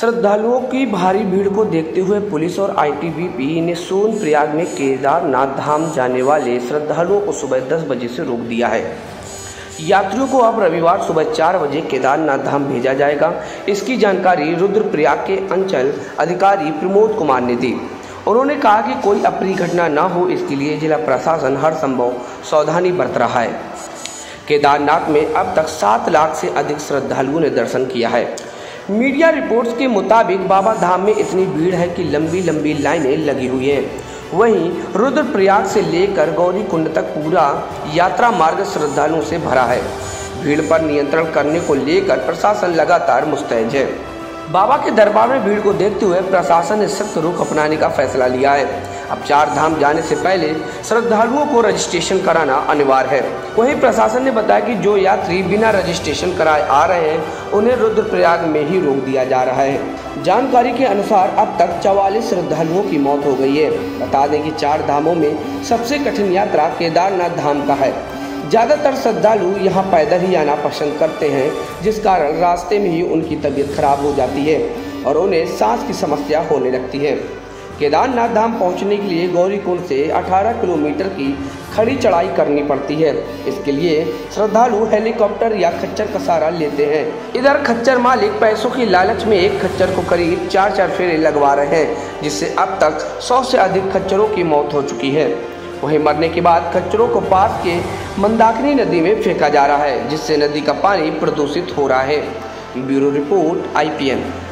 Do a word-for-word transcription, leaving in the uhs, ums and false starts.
श्रद्धालुओं की भारी भीड़ को देखते हुए पुलिस और आई टी बी पी ने सोनप्रयाग में केदारनाथ धाम जाने वाले श्रद्धालुओं को सुबह दस बजे से रोक दिया है। यात्रियों को अब रविवार सुबह चार बजे केदारनाथ धाम भेजा जाएगा। इसकी जानकारी रुद्रप्रयाग के अंचल अधिकारी प्रमोद कुमार ने दी। उन्होंने कहा कि कोई अप्रिय घटना न हो, इसके लिए जिला प्रशासन हर संभव सावधानी बरत रहा है। केदारनाथ में अब तक सात लाख से अधिक श्रद्धालुओं ने दर्शन किया है। मीडिया रिपोर्ट्स के मुताबिक बाबा धाम में इतनी भीड़ है कि लंबी लंबी लाइनें लगी हुई हैं। वहीं रुद्रप्रयाग से लेकर गौरीकुंड तक पूरा यात्रा मार्ग श्रद्धालुओं से भरा है। भीड़ पर नियंत्रण करने को लेकर प्रशासन लगातार मुस्तैद है। बाबा के दरबार में भीड़ को देखते हुए प्रशासन ने सख्त रुख अपनाने का फैसला लिया है। अब चार धाम जाने से पहले श्रद्धालुओं को रजिस्ट्रेशन कराना अनिवार्य है। वहीं प्रशासन ने बताया कि जो यात्री बिना रजिस्ट्रेशन कराए आ रहे हैं उन्हें रुद्रप्रयाग में ही रोक दिया जा रहा है। जानकारी के अनुसार अब तक चवालीस श्रद्धालुओं की मौत हो गई है। बता दें कि चार धामों में सबसे कठिन यात्रा केदारनाथ धाम का है। ज़्यादातर श्रद्धालु यहाँ पैदल ही आना पसंद करते हैं, जिस कारण रास्ते में ही उनकी तबीयत खराब हो जाती है और उन्हें सांस की समस्या होने लगती है। केदारनाथ धाम पहुँचने के लिए गौरीकुंड से अठारह किलोमीटर की खड़ी चढ़ाई करनी पड़ती है। इसके लिए श्रद्धालु हेलीकॉप्टर या खच्चर का सहारा लेते हैं। इधर खच्चर मालिक पैसों की लालच में एक खच्चर को करीब चार चार फेरे लगवा रहे हैं, जिससे अब तक सौ से अधिक खच्चरों की मौत हो चुकी है। वहीं मरने के बाद खच्चरों को पास के मंदाकिनी नदी में फेंका जा रहा है, जिससे नदी का पानी प्रदूषित हो रहा है। Bureau report I P N.